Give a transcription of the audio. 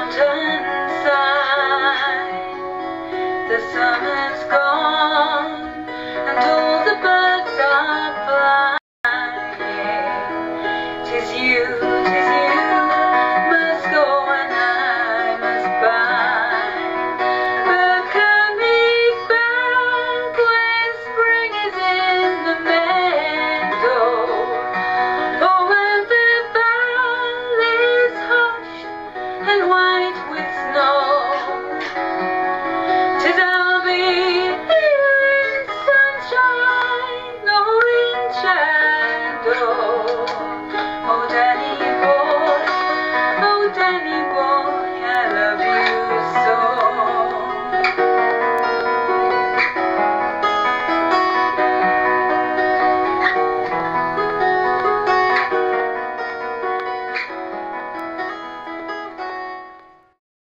mountainside. The summer's gone and all the birds are flying. 'Tis you must go and I must bide. But come me back when spring is in the meadow, or when the valley's hushed and white with snow.